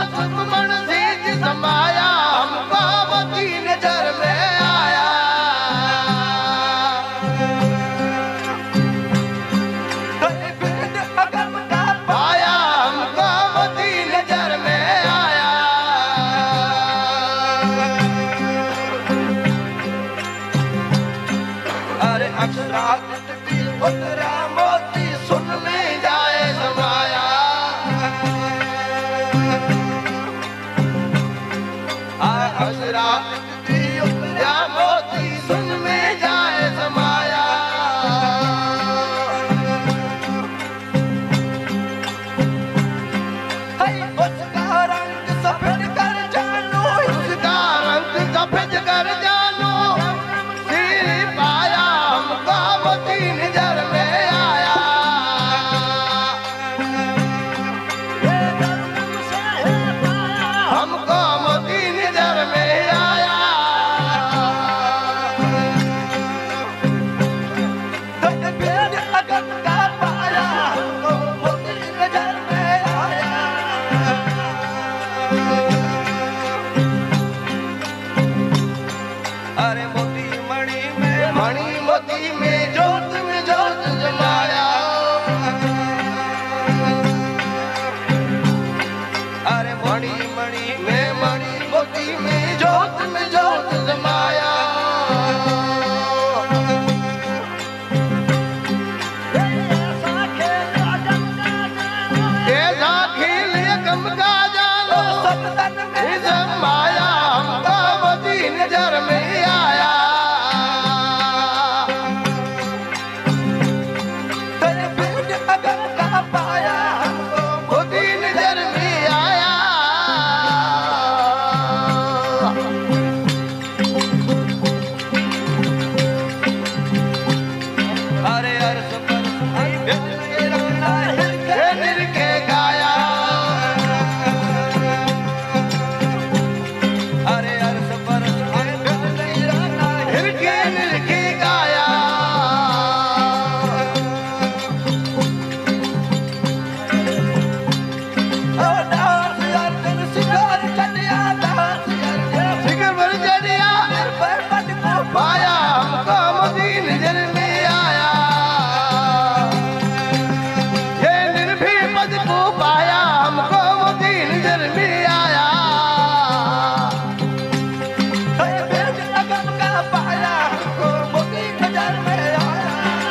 Sukhman seize समाया हमको मोती नजर में आया। अगम का पाया हमको मोती नजर में आया। अरे अक्षरा उतरा मोती सुन में जाए समाया। अक्षरा उतरा मोती सुन में जाए समाया। उसका रंग सफेद कर जानो, उसका रंग सफेद कर जानो, सिर पाया हमको मोती नजर में आया। हमको मोती नजर में आया। अगम का पाया हमको मोती नजर में आया। अरे मोती मणि मोती में जोत जमाया। अरे मणि मोती में जोत जमाया। ऐसा खेल अगम का जानो, सपतन में जमाया हमको मोती नजर में आया। अगम का पाया हमको मोती नजर में आया। अरे अर्श पर निरखे गाया। अरे अर्श पर निरखे गाया। शिखर पर चढ़िया पाया हमको मोती नजर में आया। ये निर्भीक पद को पाया हमको मोती नजर में आया। अगम का पाया हमको मोती नजर में आया।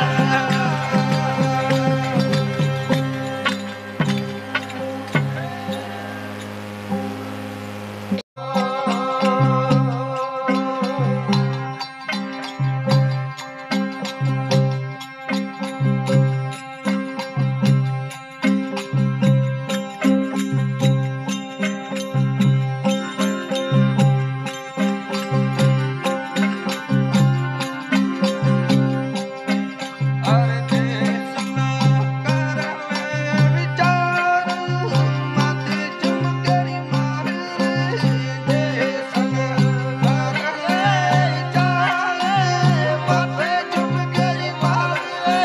अरे देश ना कर ले विचार, माथे चुमकरी मार रे। देश ना कर ले विचार, माथे चुमकरी मार रे।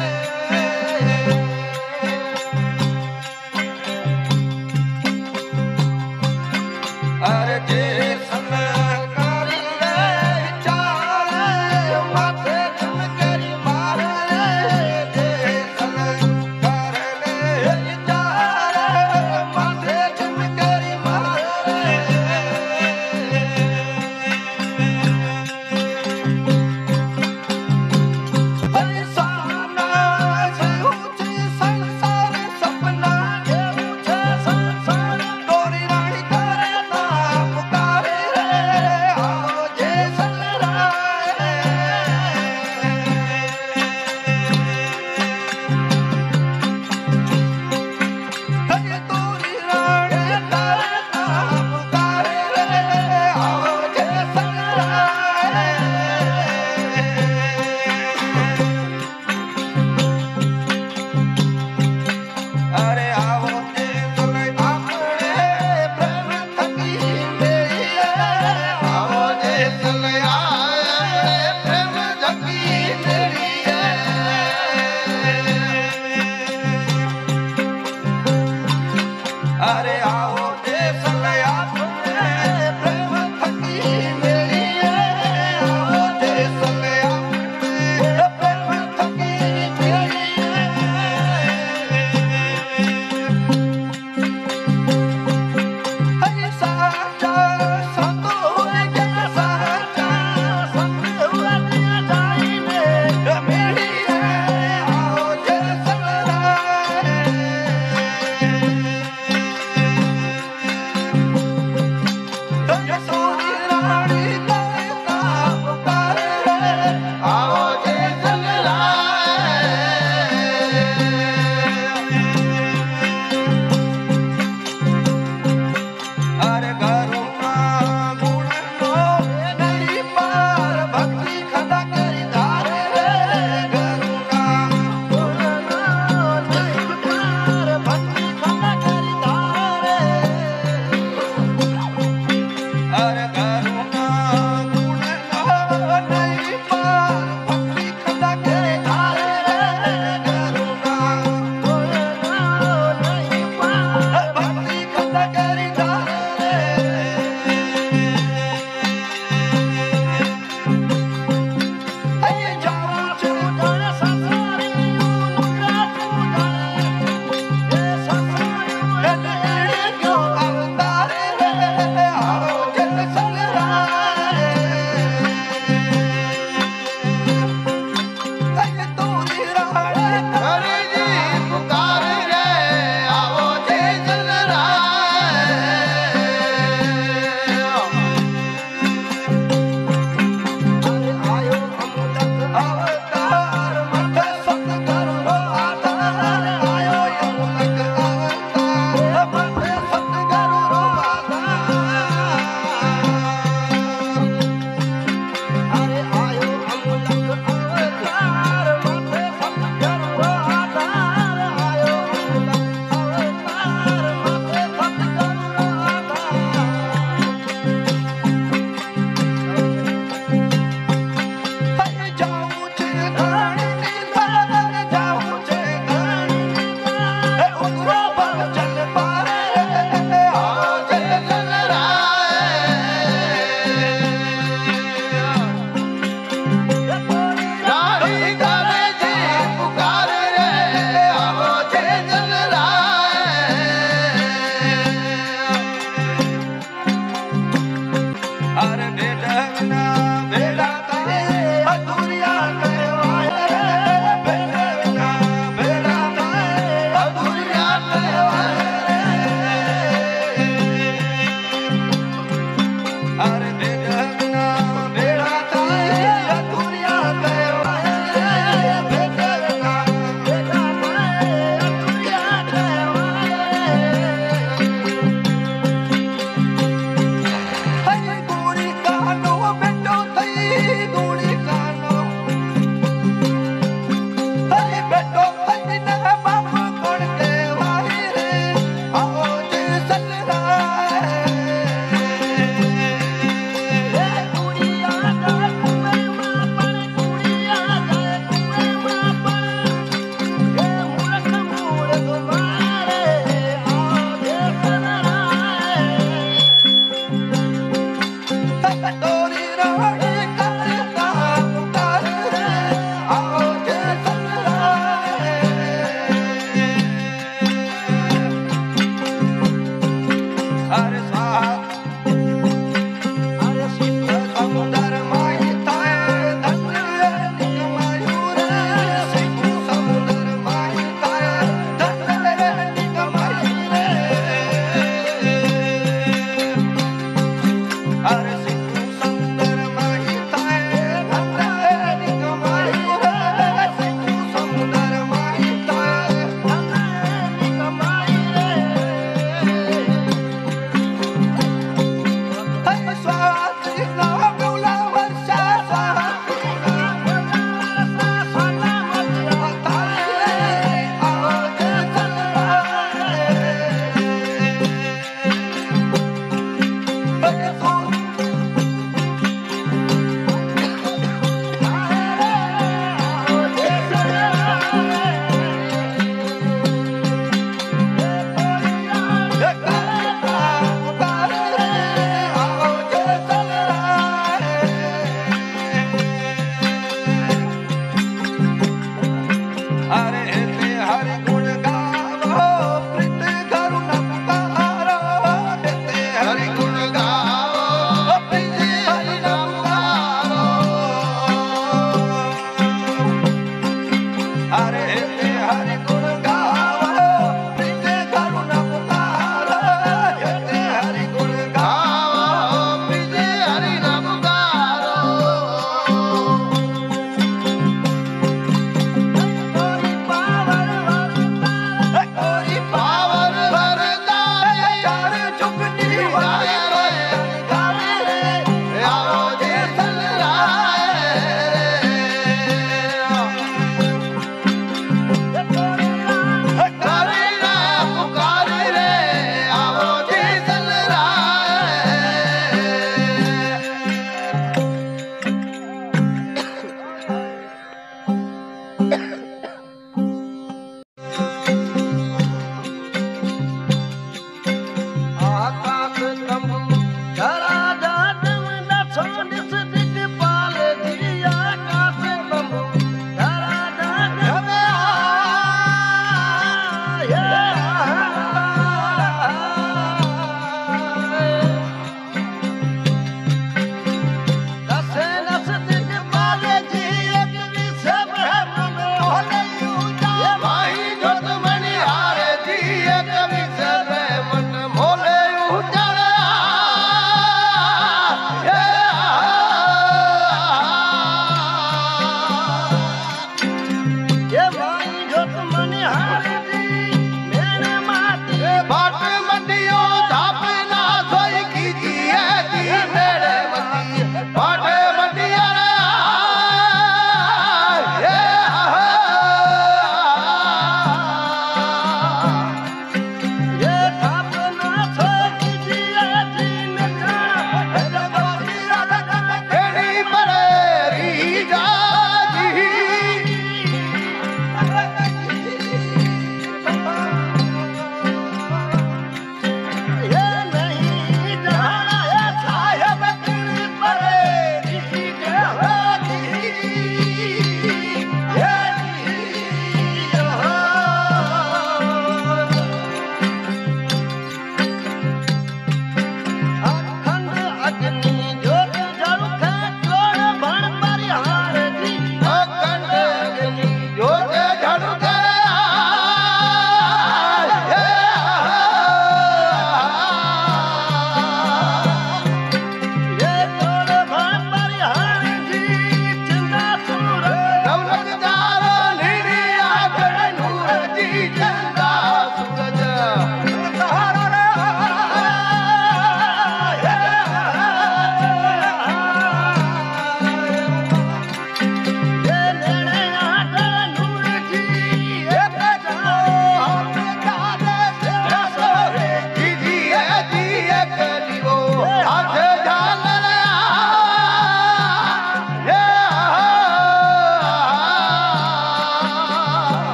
अरे देश ना कर ले विचार, माथे चुमकरी मार रे। देश ना कर ले विचार, माथे चुमकरी मार रे। अरे सामना से ऊंची संसार सपना के ऊंचे संसार, डोरी रानी करे ना पुकारे रे। आओ जैसन राय। अरे डोरी रानी करे ना पुकारे रे। आओ जैसन राय। अरे आओ देख ले अपने प्रेम थकी मेरी है। आओ देख ले आए प्रेम थकी मेरी है। अरे आओ देख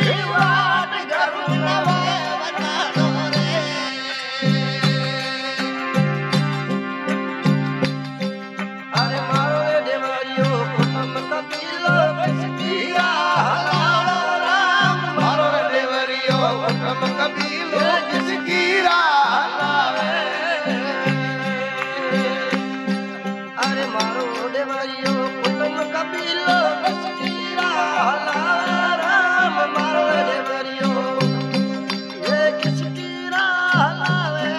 वाट गरुड़ नवे वटाड़ो रे। अरे मारो रे देवरियो कुटुंब कबीलो किसकी हलालो राम। मारो रे देवरियो कुटुंब कबीलो किसकी हलावे। अरे मारो देवरियो कुटुंब कबीलो किसकी हलावे राम। मारो देवरियो ये किसकी हलावे।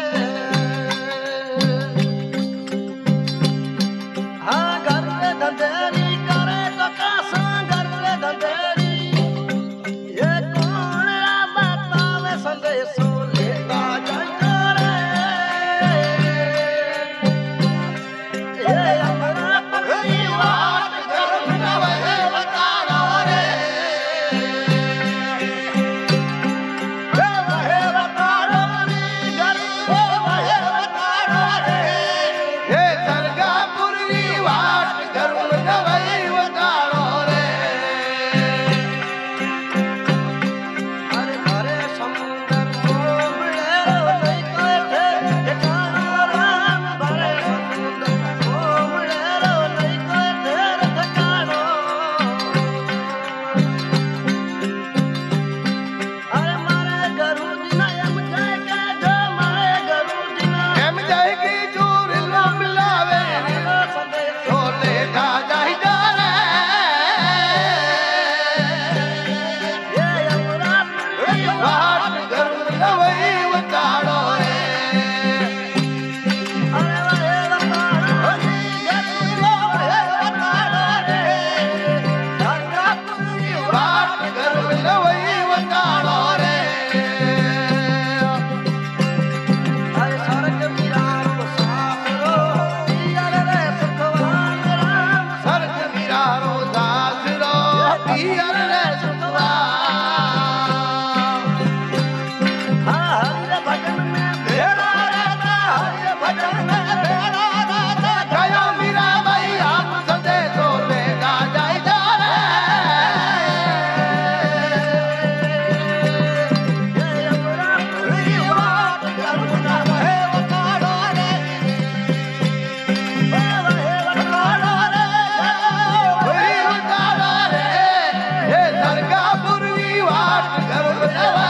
हाँ घर में धंधेरी करे तो कासा घर में धंधेरी। ये कौन बतावे संदेशो लेता जाता रे। ये अपना पगड़ी वाट गरुड़ नवे वटाड़ो रे। ये वहे वटाड़ो रे गरुड़ वहे वटाड़ो रे। ये सरगापुरी वाट गरुड़ नवे वटाड़ो रे। अरे भरे समुंदर मोमड़ेरो नहीं कोठे ठिकानो राम। भरे समुंदर मोमड़ेरो नहीं कोठे ठिकानो। अरे मारे गरुड़ दिना एम जाए के जो मारे गरुड़ दिना एम जाए की जोर लो मिलावे संदेशो लेता जाता रे। ये अमरापुरी वाट गरुड़ नवे वटाड़ो रे। अरे वहे वटाड़ो रे गरुड़ वहे वटाड़ो रे। सरगापुरी वाट गरुड़ नवे वटाड़ो रे। अरे सरग मीरारो सासरो पियर रे सुखवान राम। सरग मीरारो सासरो पियर रे सुखवान। हाँ हरि भजन में भेड़ा रहता हरि भजन में भेड़ा रहता। गयो मीरा भाई आप संदेशो लेता जाता रे। ये अमरापुरी वाट गरुड़ नवे वटाड़ो रे। वहे वटाड़ो रे वही वटाड़ो रे। ये सरगापुरी वाट गरुड़ नवे